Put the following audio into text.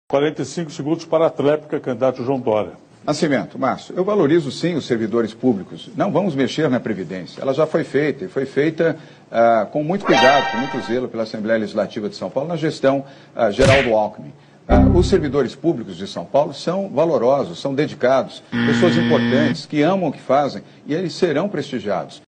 45 segundos para a tréplica, candidato João Dória. Nascimento, Márcio, eu valorizo sim os servidores públicos. Não vamos mexer na Previdência. Ela já foi feita, e foi feita com muito cuidado, com muito zelo pela Assembleia Legislativa de São Paulo, na gestão Geraldo Alckmin. Os servidores públicos de São Paulo são valorosos, são dedicados, pessoas importantes, que amam o que fazem, e eles serão prestigiados.